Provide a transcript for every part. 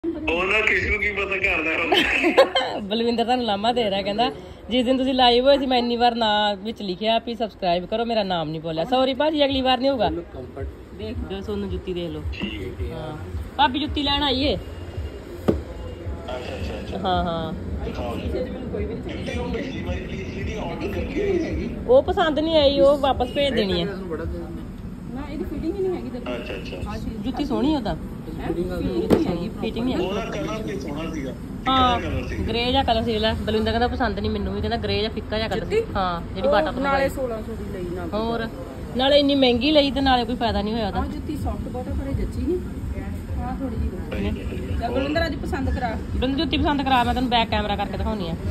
ਬਲਵਿੰਦਰ ਤੁਹਾਨੂੰ ਲਾਮਾ ਦੇ ਰਿਹਾ, ਕਹਿੰਦਾ ਜਿਸ ਦਿਨ ਤੁਸੀਂ ਲਾਈਵ ਹੋਏ ਸੀ ਮੈਂ ਇੰਨੀ ਵਾਰ ਨਾਂ ਵਿੱਚ ਲਿਖਿਆ ਵੀ ਸਬਸਕ੍ਰਾਈਬ ਕਰੋ, ਮੇਰਾ ਨਾਮ ਨਹੀਂ ਬੋਲਿਆ। ਸੌਰੀ ਭਾਜੀ, ਅਗਲੀ ਵਾਰ ਨਹੀਂ ਹੋਊਗਾ। ਦੇਖ ਲਓ ਸੋਨੂੰ ਜੁੱਤੀ ਦੇਖ ਲਓ। ਹਾਂ ਭਾਬੀ ਜੁੱਤੀ ਲੈਣ ਆਈਏ। ਹਾਂ ਹਾਂ ਉਹ ਪਸੰਦ ਨਹੀਂ ਆਈ, ਉਹ ਵਾਪਸ ਭੇਜ ਦੇਣੀ ਹੈ। ਜੁੱਤੀ ਸੋਹਣੀ ਉਹਦਾ, ਫਿਟਿੰਗ ਨਹੀਂ ਹੈਗੀ। ਹਾਂ ਗ੍ਰੇ ਜਿਹਾ ਕਲਰ ਸੀ। ਬਲਵਿੰਦਰ ਕਹਿੰਦਾ ਪਸੰਦ ਨਹੀਂ ਮੈਨੂੰ ਵੀ, ਕਹਿੰਦਾ ਗ੍ਰੇ ਜਿਹਾ ਫਿੱਕਾ ਜਿਹਾ ਕਲਰ ਸੀ। ਹਾਂ ਜਿਹੜੀ ਬਾਟਾ ਤੋਂ ਨਾਲੇ 1600 ਦੀ ਲਈ ਨਾ, ਹੋਰ ਨਾਲੇ ਇੰਨੀ ਮਹਿੰਗੀ ਲਈ ਤੇ ਨਾਲੇ ਕੋਈ ਫਾਇਦਾ ਨਹੀਂ ਹੋਇਆ ਉਹਦਾ। ਜੁੱਤੀ ਸੌਫਟ ਬਾਟਾ ਕਰੇ ਜੱਚੀ ਨਹੀਂ। ਹਾਂ ਥੋੜੀ ਜਿਹੀ ਬਲਵਿੰਦਰ ਅੱਜ ਪਸੰਦ ਕਰਾ, ਬਲਵਿੰਦਰ ਜੁੱਤੀ ਪਸੰਦ ਕਰਾ। ਮੈਂ ਤੈਨੂੰ ਬੈਕ ਕੈਮਰਾ ਕਰਕੇ ਦਿਖਾਉਣੀ ਆ।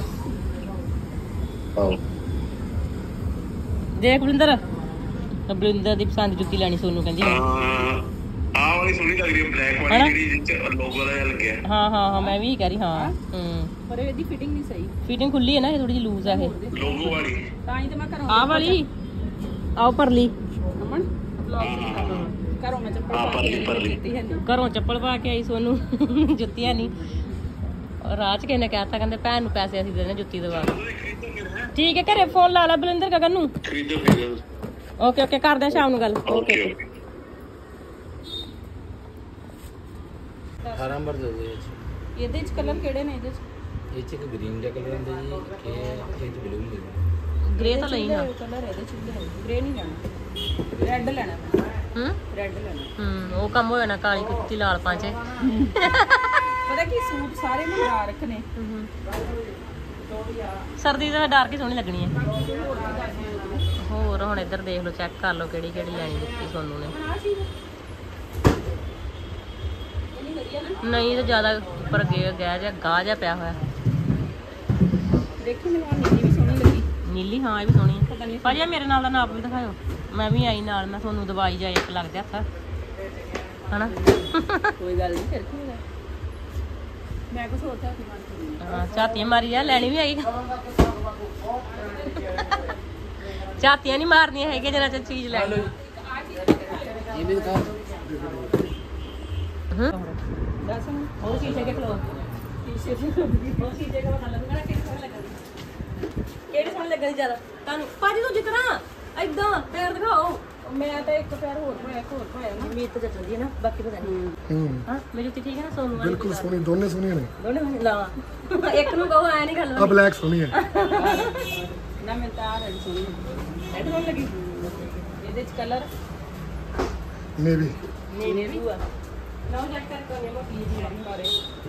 ਦੇਖ ਬਲਵਿੰਦਰ, ਬਲਵਿੰਦਰ ਦੀ ਪਸੰਦ ਜੁੱਤੀ ਲੈਣੀ ਸੋਨੂੰ ਕਹਿੰਦੀ। ਆਹ ਵਾਲੀ ਸੋਹਣੀ ਲੱਗ ਰਹੀ ਹੈ, ਬਲੈਕ ਵਾਲੀ ਜਿਹੜੀ ਜਿੱਚ ਲੋਗੋ ਦਾ ਲੱਗਿਆ। ਹਾਂ ਹਾਂ ਹਾਂ ਮੈਂ ਵੀ ਕਹਿ ਰਹੀ। ਹਾਂ ਪਰ ਇਹਦੀ ਫਿਟਿੰਗ ਨਹੀਂ ਸਹੀ, ਫਿਟਿੰਗ ਖੁੱਲੀ ਹੈ ਨਾ, ਇਹ ਥੋੜੀ ਜਿਹੀ ਲੂਜ਼ ਹੈ ਇਹ ਲੋਗੋ ਵਾਲੀ। ਤਾਂ ਹੀ ਤੇ ਮੈਂ ਘਰੋਂ ਆਹ ਵਾਲੀ ਆਓ ਪਰਲੀ ਅਮਨ ਘਰੋਂ ਮੈਂ ਚੱਪਲ ਪਾ ਕੇ ਘਰੋਂ ਚੱਪਲ ਪਾ ਕੇ ਆਈ ਸੋਨੂੰ ਜੁੱਤੀਆਂ ਨਹੀਂ। ਰਾਜ ਕਿਸੇ ਨੇ ਕਹਿਤਾ, ਕਹਿੰਦੇ ਭੈਣ ਨੂੰ ਪੈਸੇ ਅਸੀਂ ਦੇ ਦੇਣੇ ਜੁੱਤੀ ਦਵਾ। ਠੀਕ ਹੈ ਘਰੇ ਫੋਨ ਲਾ ਲਾ ਬਲਵਿੰਦਰ ਗਗਨ ਨੂੰ। ਓਕੇ ਓਕੇ ਕਰਦੇ ਆ ਸ਼ਾਮ ਨੂੰ ਗੱਲ। ਓਕੇ 18 ਨੰਬਰ ਦੇ ਦਿਓ। ਇਹਦੇ ਚ ਕਲਰ ਕਿਹੜੇ ਨੇ? ਇਹਦੇ ਚ ਇਹ ਚ ਇੱਕ ਗ੍ਰੀਨ ਜਿਹਾ ਕਲਰ ਹੁੰਦਾ ਜੀ, ਇਹ ਚ ਬਲੂ ਮਿਲਦਾ। ਗ੍ਰੇ ਤਾਂ ਲਈ ਨਾ ਕਲਰ ਇਹਦੇ ਚ ਗ੍ਰੇ ਨਹੀਂ ਲੈਣਾ, ਰੈੱਡ ਲੈਣਾ। ਰੈੱਡ ਲੈਣਾ। ਉਹ ਕੰਮ ਹੋਇਆ ਨਾ, ਕਾਲੀ ਕੁੱਤੀ ਲਾਲ ਪਾਂਚੇ। ਪਤਾ ਕੀ ਸੂਟ ਸਾਰੇ ਮੰਗਾ ਰੱਖਨੇ। ਸਰਦੀ ਦਾ ਡਾਰਕ ਹੀ ਸੋਹਣੀ ਲੱਗਣੀ ਹੈ। ਹੋਰ ਹੁਣ ਇੱਧਰ ਦੇਖ ਲਓ, ਚੈੱਕ ਕਰ ਲਓ ਕਿਹੜੀ ਕਿਹੜੀ ਲੈਣੀ ਦਿੱਤੀ ਸੋਨੂੰ ਨੇ। ਨਹੀਂ ਤਾਂ ਜ਼ਿਆਦਾ ਉੱਪਰ ਗਿਆ ਜਾਂ ਗਾਹ ਜਿਹਾ ਪਿਆ ਹੋਇਆ। ਦੇਖੀ ਮੈਨੂੰ ਨੀਲੀ ਵੀ ਸੋਹਣੀ ਲੱਗੀ। ਨੀਲੀ ਹਾਂ ਇਹ ਵੀ ਸੋਹਣੀ ਹੈ। ਪਤਾ ਨਹੀਂ ਭਾਜੀ ਮੇਰੇ ਨਾਲ ਦਾ ਨਾਪ ਵੀ ਦਿਖਾਇਓ। ਮੈਂ ਵੀ ਆਈ ਨਾਲ, ਮੈਂ ਤੁਹਾਨੂੰ ਦਵਾਈ ਜਾਏ ਇੱਕ ਲੱਗਦੇ ਹੱਥ ਹਨਾ। ਕੋਈ ਗੱਲ ਨਹੀਂ, ਫਿਰ ਕੀ ਹੋਇਆ। ਮੈਂ ਕੁਛ ਹੋਰ ਝਾਤੀ ਮਾਰ ਕੇ ਹਾਂ ਝਾਤੀਆਂ ਮਾਰੀ ਆ, ਲੈਣੀ ਵੀ ਆਈ। ਝਾਤੀਆਂ ਨਹੀਂ ਮਾਰਨੀਆਂ ਹੈਗੀਆਂ ਜਿਹੜਾ ਚੀਜ਼ ਲੈ ਲਓ। ਇਹ ਵੀ ਦਿਖਾ। ਦੱਸ ਹੋਰ ਚੀਜ਼ਾਂ ਕੇ ਖਲੋ ਟੀ-ਸ਼ਰਟ ਹੋਰ ਚੀਜ਼ਾਂ ਦਾ ਮਤਲਬ ਲੱਗਣਾ ਕਿਹੜੀ ਸੋਹਣੀ ਲੱਗਣੀ, ਕਿਹੜੀ ਸੋਹਣੀ ਲੱਗਣੀ ਜ਼ਿਆਦਾ ਤੁਹਾਨੂੰ ਭਾਜੀ। ਤੂੰ ਜਿਕਰਾਂ ਏਦਾਂ ਪੈਰ ਦਿਖਾਓ। ਮੈਂ ਤਾਂ ਇੱਕ ਪੈਰ ਹੋਰ ਪਾਇਆ, ਇੱਕ ਹੋਰ ਪਾਇਆ ਨਾ। ਮੀਤ ਤਾਂ ਚੱਲਦੀ ਹੈ ਨਾ, ਬਾਕੀ ਪਤਾ ਨਹੀਂ। ਹਾਂ ਮੇਰੀ ਜੁੱਤੀ ਠੀਕ ਹੈ ਨਾ ਸੋਨੂੰ ਵਾਲੀ? ਬਿਲਕੁਲ ਸੋਹਣੀ, ਦੋਨੇ ਸੋਹਣੀਆਂ ਨੇ। ਦੋਨੇ ਲਾ ਇੱਕ ਨੂੰ ਕਹੋ ਐ ਨਹੀਂ ਗੱਲ। ਆ ਬਲੈਕ ਸੋਹਣੀ ਹੈ ਨਾ। ਮੈਨੂੰ ਤਾਂ ਆ ਰੈਡ ਸੋਹਣੀ ਰੈਡ ਸੋਹਣੀ ਲੱਗੀ। ਇਹਦੇ ਚ ਕਲਰ ਨੇਵੀ ਨੇਵੀ ਆ। ਲਓ ਚੈੱਕ ਕਰਕੇ ਮੈਂ ਪਲੀਜ਼ ਜੀ ਨਹੀਂ ਮਾਰੇ।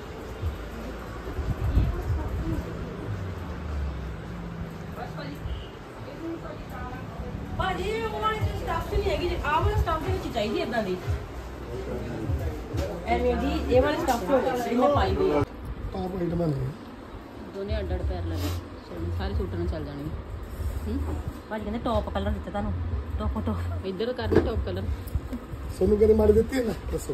ਭਾਜੀ ਉਹ ਵਾਲੀ ਸਟਾਫ ਨਹੀਂ ਹੈਗੀ, ਆਹ ਵਾਲਾ ਸਟਾਫ ਦੇ ਵਿੱਚ ਚਾਹੀਦੀ ਇਦਾਂ ਦੀ ਐਵੇਂ ਦੀ। ਇਹ ਵਾਲੀ ਸਟਾਫ ਹੋ ਗਈ ਮੈਂ ਪਾਈ ਹੋਈ ਆ। ਟਾਪ ਵਾਈਟ ਬਣ ਗਈ। ਦੋਨੇ ਅੱਡ ਅੱਡ ਪੈਰ ਲੱਗੇ, ਸਾਰੇ ਸੂਟਾਂ ਨਾਲ ਚੱਲ ਜਾਣਗੇ। ਭਾਜੀ ਕਹਿੰਦੇ ਟੌਪ ਕਲਰ ਦਿੱਤਾ ਤੁਹਾਨੂੰ। ਟੌਪ ਇੱਧਰ ਕਰਨਾ ਟੌਪ ਕਲਰ। ਸੋਨੂੰ ਕਹਿੰਦੇ ਮਾੜੀ ਦਿੱਤੀ ਹੈ ਨਾ, ਦੱਸੋ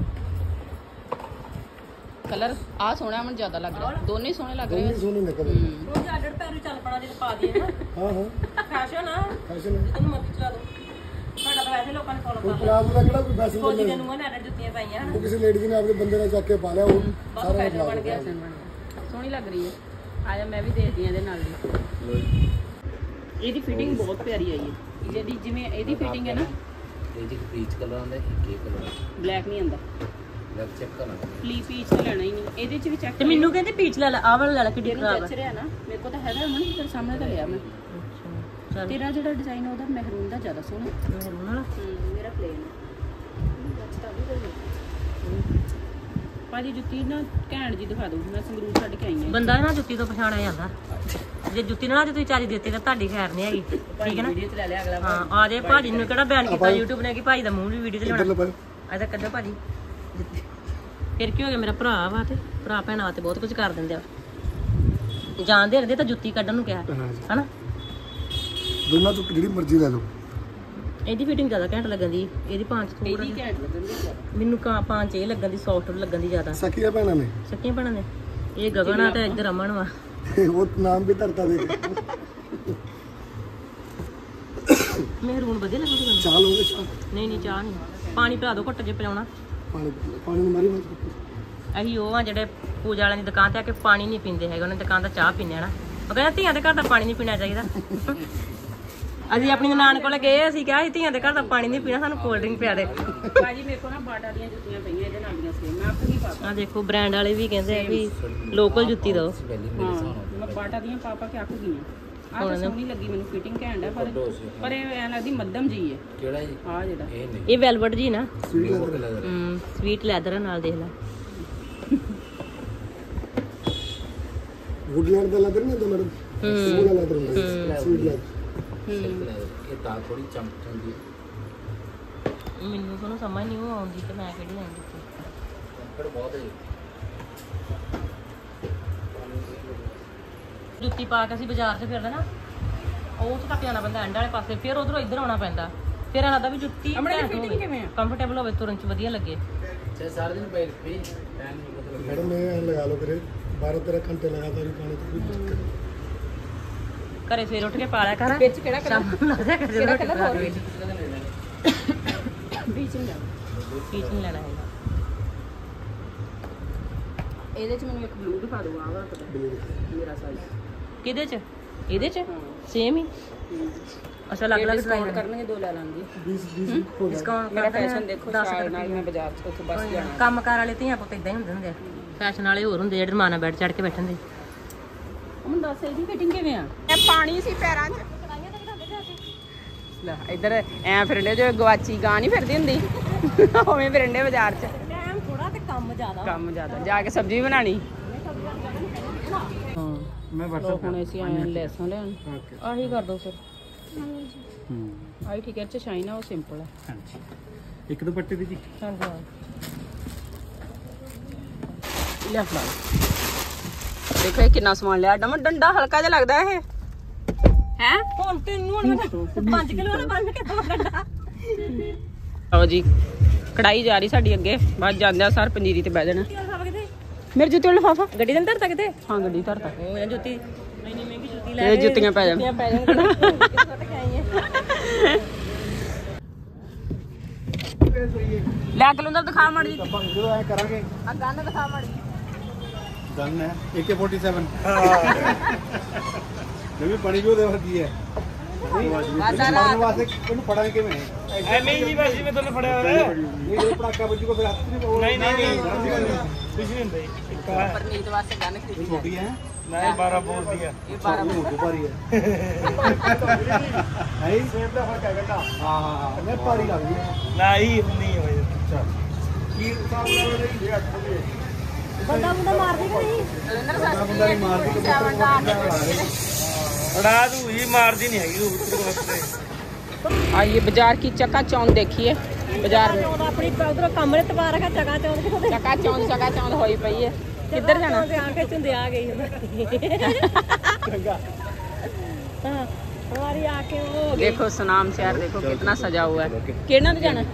ਕਲਰ ਆ ਸੋਹਣਾ ਮੈਨੂੰ ਜ਼ਿਆਦਾ ਲੱਗ ਰਿਹਾ। ਦੋਨੇ ਸੋਹਣੇ ਲੱਗ ਰਹੇ। ਦੋਨੇ ਸੋਹਣੇ ਨਿਕਲ ਰਹੇ। ਉਹ ਅੱਡ ਅੱਡ ਪੈਰ ਚੱਲ ਪੜਾ ਜੇ ਪਾ ਦਈਏ ਨਾ। ਹਾਂ ਹਾਂ ਫੈਸ਼ਨ ਆ, ਫੈਸ਼ਨ ਹੈ। ਤੈਨੂੰ ਮਰਜ਼ੀ ਚਲਾ ਦੋ। ਸਾਡਾ ਤਾਂ ਵੈਸੇ ਲੋਕਾਂ ਨੇ ਫੋਲੋ ਕਰਨਾ। ਪਲਾਜ਼ੋ ਦਾ ਕਿਹੜਾ ਕੋਈ ਫੈਸ਼ਨ ਫੌਜੀ ਦੇ ਨੂੰ ਨੇ ਅੱਡ ਜੁੱਤੀਆਂ ਪਾਈਆਂ ਹਨ। ਉਹ ਕਿਸੇ ਲੇਡੀ ਨੇ ਆਪਣੇ ਬੰਦੇ ਨਾਲ ਚੱਕ ਕੇ ਪਾ ਲਿਆ, ਉਹ ਸਾਰਾ ਫੈਸ਼ਨ ਬਣ ਗਿਆ। ਸੋਹਣੀ ਲੱਗ ਰਹੀ ਹੈ। ਆਜਾ ਮੈਂ ਵੀ ਦੇਖਦੀ ਆ ਇਹਦੇ ਨਾਲ ਦੀ। ਇਹਦੀ ਫਿਟਿੰਗ ਬਹੁਤ ਪਿਆਰੀ ਆਈ ਹੈ। ਜਿਹੜੀ ਜਿਵੇਂ ਇਹਦੀ ਫਿਟਿੰਗ ਹੈ ਨਾ, ਇਹ ਜੀ ਪੀਚ ਕਲਰ ਆਉਂਦਾ, ਇੱਕ ਇਹ ਕਲਰ ਬਲੈਕ ਨਹੀਂ ਆਉਂਦਾ। ਬਲੈਕ ਚੈੱਕ ਕਰਨਾ ਪੀਚ ਤਾਂ ਲੈਣਾ ਹੀ ਨਹੀਂ। ਇਹਦੇ ਚ ਵੀ ਚੈੱਕ ਤੇ ਮੈਨੂੰ ਕਹਿੰਦੇ ਪੀਚ ਲੈ ਲੈ, ਆਹ ਵਾਲਾ ਲੈ ਲੈ। ਕਿੱਡੀ ਖਰਾਬ ਹੈ। ਰਿਹਾ ਨਾ ਮੇਰੇ ਕੋਲ ਤਾਂ ਹੈਗਾ ਅਮਨ, ਤੇਰੇ ਸਾਹਮਣੇ ਤਾਂ ਲਿਆ ਮੈਂ। ਤੇਰਾ ਜਿਹੜਾ ਡਿਜ਼ਾਈਨ ਉਹਦਾ ਮਹਿਰੂਨ ਦਾ ਜ਼ਿਆਦਾ ਸੋਹਣਾ। ਮਹਿਰੂਨ ਵਾਲਾ ਮੇਰਾ ਪਲੇਨ ਹੈ। ਭਾਜੀ ਜੁੱਤੀ ਨਾ ਘੈਂਟ ਜੀ ਦਿਖਾ ਦਿਓ। ਮੈਂ ਸੰਗਰੂਰ ਛੱਡ ਕੇ ਆਈ ਹਾਂ। ਬੰਦਾ ਨਾ ਜੁੱਤੀ ਤੋਂ ਪਛਾਣਿਆ ਜਾਂਦਾ। ਜੇ ਜੁੱਤੀ ਨਾਲ ਤੁਸੀਂ ਚਾਰੀ ਦਿੱਤੀ ਤਾਂ ਤੁਹਾਡੀ ਖੈਰ ਨਹੀਂ ਹੈਗੀ। ਠੀਕ ਹੈ ਨਾ। ਵੀਡੀਓ ਚ ਲੈ ਲਿਆ ਅਗਲਾ। ਹਾਂ ਆ ਜੇ ਭਾਜੀ ਨੂੰ ਕਿਹੜਾ ਬਿਆਨ ਕੀਤਾ YouTube ਨੇ ਕਿ ਭਾਜੀ ਦਾ ਮੂੰਹ ਵੀ ਵੀਡੀਓ ਚ ਲਿਆਉਣਾ। ਐਦਾ ਕੱਢੋ ਭਾਜੀ। ਫਿਰ ਕੀ ਹੋ ਗਿਆ, ਮੇਰਾ ਭਰਾ ਵਾ ਤੇ ਭਰਾ ਭੈਣਾਂ ਵਾਸਤੇ ਬਹੁਤ ਕੁਝ ਕਰ ਦਿੰਦੇ ਆ। ਜਾਣਦੇ ਰਹਿੰਦੇ ਤਾਂ ਜੁੱਤੀ ਕੱਢਣ ਨੂੰ ਕਿਹਾ ਹਨਾ। ਦੋਨਾਂ ਤੋਂ ਜਿਹੜੀ ਮਰਜ਼ੀ ਲੈ ਲਓ। ਇਹਦੀ ਫਿਟਿੰਗ ਜ਼ਿਆਦਾ ਘੈਂਟ ਲੱਗਣ ਦੀ। ਇਹਦੀ ਪਾਂਚ ਥੋੜੀ ਘੈਂਟ ਲੱਗਣ ਦੀ। ਮੈਨੂੰ ਪਾਂਚ ਇਹ ਲੱਗਣ ਦੀ, ਸੌਫਟ ਲੱਗਣ ਦੀ ਜ਼ਿਆਦਾ। ਸਕੀਆਂ ਭੈਣਾਂ ਨੇ, ਸਕੀਆਂ ਭੈਣਾਂ ਨੇ। ਇਹ ਗਗਨ ਆ ਤੇ ਇੱਧਰ ਅਮਨ ਵਾ। ਉਹ ਨਾਮ ਵੀ ਧਰਤਾ ਦੇ। ਮਹਿਰੂਨ ਵਧੀਆ ਲੱਗੂਗੀ। ਚਾਹ ਲਓਗੇ? ਚਾਹ ਨਹੀਂ ਨਹੀਂ ਚਾਹ ਨਹੀਂ। ਪਾਣੀ ਪਿਲਾ ਦਿਓ ਘੁੱਟ ਜੇ ਪਿਲਾਉਣਾ। ਪਾਣੀ ਪਾਣੀ ਨੂੰ ਮਾਰੀ ਅਸੀਂ ਉਹ ਆ ਜਿਹੜੇ ਪੂਜਾ ਵਾਲਿਆਂ ਦੀ ਦੁਕਾਨ ਤੇ ਆ ਕੇ ਪਾਣੀ ਨਹੀਂ ਪੀਂਦੇ ਹੈਗੇ, ਉਹਨਾਂ ਦੀ ਦੁਕਾਨ ਦਾ ਚਾਹ ਪੀਂਦੇ ਆ ਨਾ। ਉਹ ਕਹਿੰਦਾ ਧੀਆਂ ਦੇ ਘਰ ਦਾ ਪਾਣੀ ਨਹੀਂ ਪੀਣਾ ਚਾਹੀਦਾ। ਅਸੀਂ ਆਪਣੀ ਨਾਨ ਕੋਲ ਗਏ, ਅਸੀਂ ਕਿਹਾ ਸੀ ਧੀਆਂ ਦੇ ਘਰ ਦਾ ਪਾਣੀ ਨਹੀਂ ਪੀਣਾ, ਸਾਨੂੰ ਕੋਲਡ ਡਰਿੰਕ ਪਿਆ ਦੇ। ਭਾਜੀ ਮੇਰੇ ਕੋਲ ਨਾ ਬਾਟਾ ਦੀਆਂ ਜੁੱਤੀਆਂ ਪਈਆਂ ਇਹਦੇ ਨਾਲ ਦੀਆਂ ਸੇਮ, ਮੈਂ ਆਪਣੀ ਪਾ ਆ ਦੇਖੋ ਬ੍ਰਾਂਡ ਵਾਲੇ ਵੀ ਕਹਿੰਦੇ ਆ ਵੀ ਲੋਕਲ ਜੁੱਤੀ ਦਿਓ। ਮੈਂ ਬਾਟਾ ਦੀਆਂ ਪਾ ਕੇ ਅੱਕ ਗਈ ਆ। ਆਹ ਸੋਹਣੀ ਲੱਗੀ ਮੈਨੂੰ, ਫਿਟਿੰਗ ਘੈਂਟ ਹੈ, ਪਰ ਇਹ ਐਂ ਲੱਗਦੀ ਮੱਧਮ ਜੀ ਹੈ। ਕਿਹੜਾ ਜੀ? ਆਹ ਜਿਹੜਾ ਇਹ ਵੈਲਵਟ ਜੀ ਨਾ, ਸਵੀਟ ਲੈਦਰ ਨਾਲ ਦੇਖ ਲੈ। ਵੁੱਡਲੈਂਡ ਦਾ ਲੈਦਰ ਨਹੀਂ ਹੁੰਦਾ ਮੈਡਮ, ਉਹ ਲੈਦਰ ਹੁੰਦਾ ਸਵੀਟ ਲੈਦਰ। ਇਹ ਤਾਂ ਥੋੜੀ ਚਮਕ ਹੁੰਦੀ ਹੈ। ਮੈਨੂੰ ਤੁਹਾਨੂੰ ਸਮਝ ਨਹੀਂ ਉਹ ਆਉਂਦੀ ਤੇ ਮੈਂ ਕਿਹੜੀ ਲੈਂਦੀ ਸੀ। ਪਰ ਬਹੁਤ ਹੈ ਜੁੱਤੀ ਪਾ ਕੇ ਅਸੀਂ ਬਾਜ਼ਾਰ 'ਚ ਫਿਰਦੇ ਨਾ, ਉਹ ਤੋਂ ਤੱਕ ਜਾਣਾ ਪੈਂਦਾ ਐਂਡ ਵਾਲੇ ਪਾਸੇ, ਫਿਰ ਉਧਰੋਂ ਇੱਧਰ ਆਉਣਾ ਪੈਂਦਾ। ਫਿਰ ਇਹਨਾਂ ਦਾ ਵੀ ਜੁੱਤੀ ਫਿਟਿੰਗ ਕਿਵੇਂ ਆ? ਕੰਫਰਟੇਬਲ ਹੋਵੇ, ਤੁਰਨ 'ਚ ਵਧੀਆ ਲੱਗੇ। ਚਾਹੇ ਸਾਰਾ ਦਿਨ ਪਈ ਪਈ ਪੈਨ ਨਹੀਂ ਪਤਾ मैडम मैं लगा लो करे 12-13 घंटे लगातार ही पानी तो कोई दिक्कत नहीं। ਘਰੇ ਸਵੇਰ ਉੱਠ ਕੇ ਪਾ ਲਿਆ ਕਰ। ਵਿੱਚ ਕਿਹੜਾ ਕਲਰ? ਕਿਹੜਾ ਕਲਰ ਹੋਰ ਬੀਚ ਨਹੀਂ ਪੀਚ ਨਹੀਂ ਲੈਣਾ ਹੈਗਾ। ਇਹਦੇ ਚ ਮੈਨੂੰ ਇੱਕ ਬਲੂ ਦਿਖਾ ਦਿਓ, ਆਹ ਵਾਲਾ ਮੇਰਾ ਸਾਈਜ਼। ਕਿਹਦੇ 'ਚ? ਇਹਦੇ 'ਚ ਸੇਮ ਹੀ। ਅੱਛਾ ਅਲੱਗ-ਅਲੱਗ ਡਿਸਕਾਊਂਟ ਕਰਨਗੇ, ਦੋ ਲੈ ਲਾਂਗੇ। 20 हो ਡਿਸਕਾਊਂਟ ਮੇਰਾ ਫੈਸ਼ਨ ਦੇਖੋ, ਸ਼ਾਇਦ ਨਾਲ ਮੈਂ ਬਾਜ਼ਾਰ ਚ ਉੱਥੇ ਬਸ ਜਾਣਾ। ਕੰਮਕਾਰ ਵਾਲੇ ਧੀਆਂ ਪੁੱਤ ਇਦਾਂ ਹੀ ਹੁੰਦੇ ਆ। ਫੈਸ਼ਨ ਵਾਲੇ ਹੋਰ ਹੁੰਦੇ ਜਿਹੜੇ ਰਮਾਨਾ ਬੈਠ ਚੜ ਕੇ ਬੈਠਣਦੇ। ਮੈਨੂੰ ਦੱਸ ਇਹਦੀ ਫਿਟਿੰਗ ਕਿਵੇਂ ਆ? ਇਹ ਪਾਣੀ ਸੀ ਪੈਰਾਂ 'ਚ। ਲੈ ਇੱਧਰ ਐ ਫਿਰਦੇ ਜੋ ਗਵਾਚੀ ਗਾਂ ਨਹੀਂ ਫਿਰਦੀ ਹੁੰਦੀ, ਉਵੇਂ ਫਿਰਦੇ ਬਾਜ਼ਾਰ 'ਚ। ਟਾਈਮ ਥੋੜਾ ਤੇ ਕੰਮ ਜ਼ਿਆਦਾ। ਕੰਮ ਜ਼ਿਆਦਾ, ਜਾ ਕੇ ਸਬਜ਼ੀ ਬਣਾਣੀ। मैं ਲੋਕ ਹੁਣ ਅਸੀਂ ਆਏ ਲੈਸਾਂ ਲੈਣ। ਆਹੀ ਕਰ ਦੋ ਫਿਰ। ਆਹੀ ਠੀਕ ਹੈ, ਚ ਸ਼ਾਈਨ ਆ, ਉਹ ਸਿੰਪਲ ਹੈ। एक दुपट्टे दी जी ਹਾਂਜੀ ਹਾਂ। ਲੈ ਫੜਾ ਦੇਖੋ ਇਹ ਕਿੰਨਾ ਸਮਾਨ ਲਿਆ। ਡੰਡਾ ਹਲਕਾ ਜਿਹਾ ਲੱਗਦਾ ਇਹ ਹੈ। ਹੁਣ ਤੈਨੂੰ ਹੁਣ 5 ਕਿਲੋ ਵਾਲਾ ਬੰਨ ਕੇ ਦੋ ਗੰਡਾ। ਲਓ ਜੀ ਕੜਾਈ ਜਾ ਰਹੀ ਸਾਡੀ ਅੱਗੇ, ਬਾਅਦ ਜਾਂਦਿਆਂ ਸਰ ਪੰਜੀਰੀ ਤੇ ਬਹਿ ਜਾਣਾ। ਮੇਰੀ ਜੁੱਤੀ ਵਾਲਾ ਲਿਫਾਫਾ ਗੱਡੀ ਦੇ ਅੰਦਰ ਤੱਕ ਤੇ ਹਾਂ ਗੱਡੀ ਧਰਤਾ। ਉਹ ਜੁੱਤੀ ਇੰਨੀ ਮਹਿੰਗੀ ਜੁੱਤੀ ਲੈ ਇਹ ਜੁੱਤੀਆਂ ਪੈ ਜਾਣ। ਲੈ ਕਲੰਦਰ ਦਿਖਾ ਮੜ ਜੀ। जो है करांगे ਆ ਗੰਨ ਦਿਖਾ ਮੜ ਜੀ। गन है AK-47 जो भी पड़ी जो दे वर्दी है वास्ते ਇਹਨੂੰ ਫੜਾਂਗੇ ਕਿਵੇਂ? ਐਵੇਂ ਹੀ ਬਸ ਜਿਵੇਂ ਤੁਹਾਨੂੰ ਫੜਿਆ ਹੋਇਆ ਹੈ। ਇਹ ਪੜਾਕਾ ਵੱਜੂਗਾ ਫਿਰ ਹੱਥ ਨਹੀਂ ਨਹੀਂ ਕੁਝ ਨਹੀਂ ਹੁੰਦਾ ਜੀ। ਇੱਕ ਆ ਪਰਨੀਤ ਵਾਸਤੇ ਗੰਨ ਖਰੀਦੀ ਹੈ। ਛੋਟੀ ਹੈ ਮੈਂ 12 ਬੋਲ ਦੀ ਆ। ਇਹ 12 ਉਹ ਭਾਰੀ ਹੈ ਹੈ ਸੇਬ ਦਾ ਫਰਕ ਹੈਗਾ ਤਾਂ ਹਾਂ ਮੈਂ ਭਾਰੀ ਲੱਗਦੀ ਹੈ ਨਾ ਹੀ ਨਹੀਂ ਹੋਏ। ਅੱਛਾ ਕੀ ਹਿਸਾਬ ਨਾਲ ਇਹ 8 ਵਜੇ ਬੰਦਾ ਮਾਰਦੀ ਕਿ ਨਹੀਂ? ਬੰਦਾ ਨਹੀਂ ਮਾਰਦੀ ਕਬੂਤਰ ਉਡਾ ਦੂ ਹੀ ਮਾਰਦੀ ਨਹੀਂ ਹੈਗੀ ਕਬੂਤਰ ਵਾਸਤੇ। आइए बाजार की चकाचौंध देखिए। बाजार में ਆਪਣੀ ਉਧਰੋਂ ਕਮਰੇ ਤੇ ਪਾ ਰੱਖਿਆ ਚਗਾ ਚੌਂਕ। चकाचौंध होई पई है। किधर जाना? आंखें चुंदे आ गई हाँ, हमारी आंखें वो हो गई। देखो सुनाम शहर देखो कितना सजा हुआ है। किहड़े ते जाना?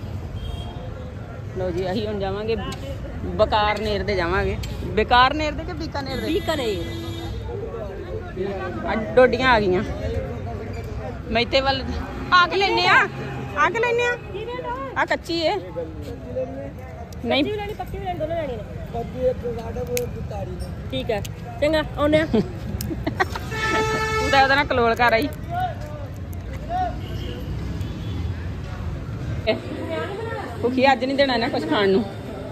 लो जी अही हुण जावांगे बकारनेर दे जावांगे। बेकारनेर दे कि बीकानेर दे? बीकानेर। डोडियां आ गईयां मैते वाल। आग लेने आ कच्ची है नहीं पक्की भी लेनी, दोनों लेनी है। ठीक है चंगा आउने तू तो ना कलोल कर आई। भुखी अज नहीं देना ना कुछ खाण नूं।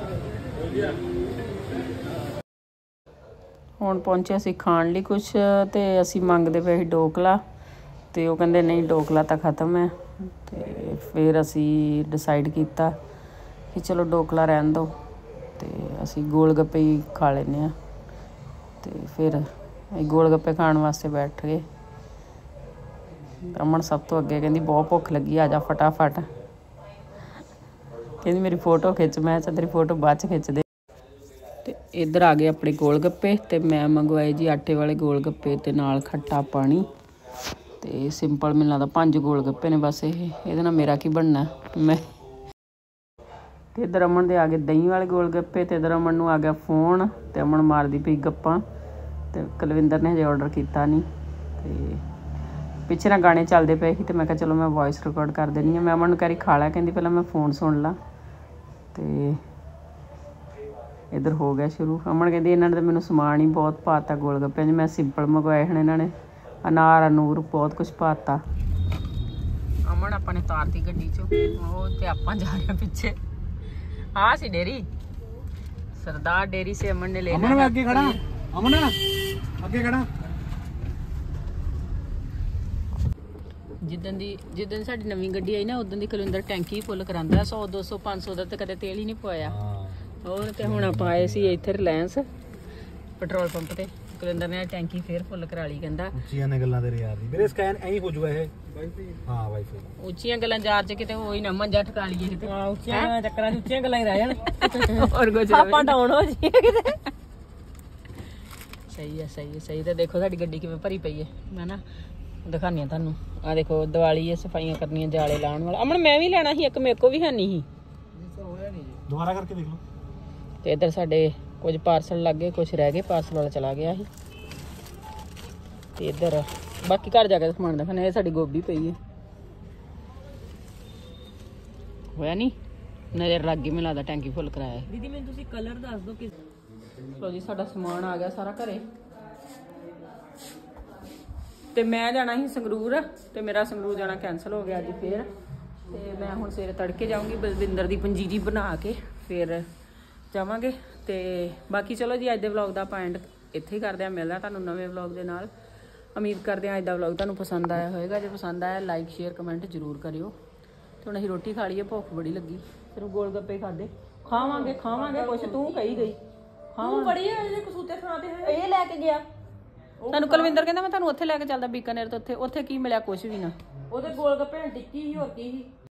ਹੁਣ ਪਹੁੰਚੇ ਅਸੀਂ ਖਾਣ ਲਈ ਕੁਛ, ਤੇ ਅਸੀਂ ਮੰਗਦੇ ਪਏ ਸੀ ਡੋਕਲਾ, ਤੇ ਉਹ ਕਹਿੰਦੇ ਨਹੀਂ ਡੋਕਲਾ ਤਾਂ ਖਤਮ ਹੈ। ਤੇ ਫਿਰ ਅਸੀਂ ਡਿਸਾਈਡ ਕੀਤਾ ਕਿ ਚਲੋ ਡੋਕਲਾ ਰਹਿਣ ਦਿਓ, ਤੇ ਅਸੀਂ ਗੋਲ ਗੱਪੇ ਹੀ ਖਾ ਲੈਂਦੇ ਹਾਂ। ਤੇ ਫਿਰ ਅਸੀਂ ਗੋਲ ਗੱਪੇ ਖਾਣ ਵਾਸਤੇ ਬੈਠ ਗਏ। ਅਮਨ ਸਭ ਤੋਂ ਅੱਗੇ ਕਹਿੰਦੀ ਬਹੁਤ ਭੁੱਖ ਲੱਗੀ, ਆ ਜਾ ਫਟਾਫਟ। ਕਹਿੰਦੀ ਮੇਰੀ ਫੋਟੋ ਖਿੱਚ। ਮੈਂ ਕਿਹਾ ਤੇਰੀ ਫੋਟੋ ਬਾਅਦ 'ਚ ਖਿੱਚਦੇ। ਤੇ ਇੱਧਰ ਆ ਗਏ ਆਪਣੇ ਗੋਲ ਗੱਪੇ, ਤੇ ਮੈਂ ਮੰਗਵਾਏ ਜੀ ਆਟੇ ਵਾਲੇ ਗੋਲ ਗੱਪੇ ਤੇ ਨਾਲ ਖੱਟਾ ਪਾਣੀ। ਤੇ ਸਿੰਪਲ ਮੈਨੂੰ ਲੱਗਦਾ 5 ਗੋਲ ਗੱਪੇ ਨੇ ਬਸ। ਇਹਦੇ ਨਾਲ ਮੇਰਾ ਕੀ ਬਣਨਾ। ਮੈਂ ਤੇ ਇੱਧਰ ਅਮਨ ਦੇ ਆ ਗਏ ਦਹੀਂ ਵਾਲੇ ਗੋਲ ਗੱਪੇ, ਤੇ ਇੱਧਰ ਅਮਨ ਨੂੰ ਆ ਗਿਆ ਫੋਨ, ਤੇ ਅਮਨ ਮਾਰਦੀ ਪਈ ਗੱਪਾਂ। ਤੇ ਕੁਲਵਿੰਦਰ ਨੇ ਹਜੇ ਔਡਰ ਕੀਤਾ ਨਹੀਂ, ਤੇ ਪਿੱਛੇ ਨਾ ਗਾਣੇ ਚੱਲਦੇ ਪਏ ਸੀ, ਤੇ ਮੈਂ ਕਿਹਾ ਚਲੋ ਮੈਂ ਵੋਇਸ ਰਿਕਾਰਡ ਕਰ ਦਿੰਦੀ ਹਾਂ। ਮੈਂ ਅਮਨ ਨੂੰ ਕਹਿ ਰਹੀ ਖਾ ਲਿਆ, ਕਹਿੰਦੀ ਪਹਿਲਾਂ ਮੈਂ ਫੋਨ ਸੁਣ ਲਾ। ਤੇ ਇੱਧਰ ਹੋ ਗਿਆ ਸ਼ੁਰੂ। ਅਮਨ ਕਹਿੰਦੀ ਇਹਨਾਂ ਨੇ ਤਾਂ ਮੈਨੂੰ ਸਮਾਨ ਹੀ ਬਹੁਤ ਪਾਤਾ ਗੋਲ ਗੱਪਿਆਂ 'ਚ। ਮੈਂ ਸਿੰਪਲ ਮੰਗਵਾਏ ਹਨ ਇਹਨਾਂ ਨੇ, ਅਨਾਰ ਅਨੂਰ ਬਹੁਤ ਕੁਛ ਪਾਤਾ। ਅਮਨ ਆਪਾਂ ਨੇ ਤਾਰਤੀ ਗੱਡੀ 'ਚੋਂ, ਉਹ ਤੇ ਆਪਾਂ ਜਾ ਰਹੇ ਪਿੱਛੇ। ਆ ਸੀ ਡੇਰੀ, सरदार डेयरी से अमन ने लेना। अमन आगे खड़ा, अमन आगे खड़ा। ਜਿੱਦਣ ਸਾਡੀ ਨਵੀਂ ਗੱਡੀ ਆਈ ਨਾ ਉਦੋਂ ਦੀ ਕੁਲਵਿੰਦਰ ਟੈਂਕੀ ਫੁੱਲ ਕਰਾਂਦਾ 100 200 500 ਦਾ ਤੇ ਕਦੇ ਤੇਲ ਹੀ ਨਹੀਂ ਪਵਾਇਆ। ਹੋਰ ਤੇ ਹੁਣ ਆਪਾਂ ਆਏ ਸੀ ਇੱਥੇ ਰਿਲਾਇੰਸ ਪੈਟਰੋਲ ਪੰਪ ਤੇ, ਕੁਲਵਿੰਦਰ ਨੇ ਟੈਂਕੀ ਫੇਰ ਫੁੱਲ ਕਰਾ ਲਈ। ਕਹਿੰਦਾ ਉੱਚੀਆਂ ਨੇ ਗੱਲਾਂ ਤੇਰੇ ਯਾਰ ਦੀ, ਮੇਰੇ ਸਕੈਨ ਐਂ ਹੀ ਹੋ ਜੂਗਾ ਇਹ ਹਾਂ ਵਾਈਫਾਈ। ਉੱਚੀਆਂ ਗੱਲਾਂ ਯਾਰ ਚ ਕਿਤੇ ਹੋਈ ਨਾ ਮੰਜਾ ਠਕਾ ਲਈਏ ਕਿਤੇ। ਹਾਂ ਉੱਚੀਆਂ ਚੱਕਰਾਂ 'ਚ ਉੱਚੀਆਂ ਗੱਲਾਂ ਹੀ ਰਹਿ ਜਾਣ, ਹੋਰ ਕੁਝ ਆਪਾਂ ਡਾਊਨ ਹੋ ਜਾਈਏ ਕਿਤੇ। ਸਹੀ ਹੈ ਸਹੀ ਹੈ ਸਹੀ। ਤਾਂ ਦੇਖੋ ਸਾਡੀ ਗੱਡੀ ਕਿਵੇਂ ਭਰੀ ਪਈ ਹੈ। ਮੈਂ ਨਾ ਦਿਖਾਉਂਦੀ ਹਾਂ ਤੁਹਾਨੂੰ। ਆ ਦੇਖੋ ਦੀਵਾਲੀ ਹੈ, ਸਫਾਈਆਂ ਕਰਨੀਆਂ, ਜਾਲੇ ਲਾਉਣ ਵਾਲਾ। ਅਮਨ ਮੈਂ ਵੀ ਲੈਣਾ ਸੀ ਇੱਕ, ਮੇਰੇ ਕੋ ਵੀ ਹੈ ਨਹੀਂ ਸੀ। ਦੁਬਾਰਾ ਕਰਕੇ ਦੇਖ ਲਓ। ਤੇ ਇੱਧਰ ਸਾਡੇ ਕੁਝ ਪਾਰਸਲ ਲੱਗ ਗਏ, ਕੁਝ ਰਹਿ ਗਏ, ਪਾਰਸਲ ਵਾਲਾ ਚਲਾ ਗਿਆ ਸੀ। ਤੇ ਇੱਧਰ ਬਾਕੀ ਘਰ ਜਾ ਕੇ ਸਮਾਨ ਦਿਖਾਣਾ। ਇਹ ਸਾਡੀ ਗੋਭੀ ਪਈ ਹੈ, ਹੋਇਆ ਨਹੀਂ ਨਜ਼ਰ ਲੱਗ ਗਈ। ਮੈਨੂੰ ਲੱਗਦਾ ਟੈਂਕੀ ਫੁੱਲ ਕਰਾਇਆ। ਦੀਦੀ ਮੈਨੂੰ ਤੁਸੀਂ ਕਲਰ ਦੱਸ ਦਿਓ ਕਿ। ਲੋ ਜੀ ਸਾਡਾ ਸਮਾਨ ਆ ਗਿਆ ਸਾਰਾ ਘਰੇ। ਤੇ ਮੈਂ ਜਾਣਾ ਸੀ ਸੰਗਰੂਰ, ਤੇ ਮੇਰਾ ਸੰਗਰੂਰ ਜਾਣਾ ਕੈਂਸਲ ਹੋ ਗਿਆ ਅੱਜ ਫੇਰ। ਤੇ ਮੈਂ ਹੁਣ ਸਵੇਰੇ ਤੜਕੇ ਜਾਊਂਗੀ, ਬਲਵਿੰਦਰ ਦੀ ਪੰਜੀਰੀ ਬਣਾ ਕੇ ਫੇਰ ਜਾਵਾਂਗੇ। ਤੇ ਬਾਕੀ ਚਲੋ ਜੀ ਅੱਜ ਦੇ ਵਲੌਗ ਦਾ ਆਪਾਂ ਐਂਡ ਇੱਥੇ ਹੀ ਕਰਦੇ ਹਾਂ। ਮਿਲਦਾ ਤੁਹਾਨੂੰ ਨਵੇਂ ਵਲੌਗ ਦੇ ਨਾਲ। ਉਮੀਦ ਕਰਦੇ ਹਾਂ ਅੱਜ ਦਾ ਵਲੌਗ ਤੁਹਾਨੂੰ ਪਸੰਦ ਆਇਆ ਹੋਵੇਗਾ। ਜੇ ਪਸੰਦ ਆਇਆ ਲਾਈਕ ਸ਼ੇਅਰ ਕਮੈਂਟ ਜ਼ਰੂਰ ਕਰਿਓ। ਤੇ ਹੁਣ ਅਸੀਂ ਰੋਟੀ ਖਾ ਲਈਏ, ਭੁੱਖ ਬੜੀ ਲੱਗੀ। ਫਿਰ ਗੋਲ ਗੱਪੇ ਖਾਦੇ, ਖਾਵਾਂਗੇ ਕੁਛ। ਤੂੰ ਕਹੀ ਗਈ ਤੂੰ ਬੜੀ ਇਹਦੇ ਕਸੂਤੇ ਸੁਣਾਤੇ ਹੈ। ਇਹ ਲੈ ਕੇ ਗਿਆ ਤੁਹਾਨੂੰ ਕੁਲਵਿੰਦਰ ਕਹਿੰਦਾ ਮੈਂ ਤੁਹਾਨੂੰ ਉੱਥੇ ਲੈ ਕੇ ਚੱਲਦਾ ਬੀਕਾਨੇਰ ਤੋਂ। ਉੱਥੇ ਕੀ ਮਿਲਿਆ? ਕੁਛ ਵੀ ਨਾ। ਉਹਦੇ ਗੋਲ ਗੱਪੇ ਟਿੱਕੀ ਹੀ ਹੋਰ ਕੀ ਸੀ।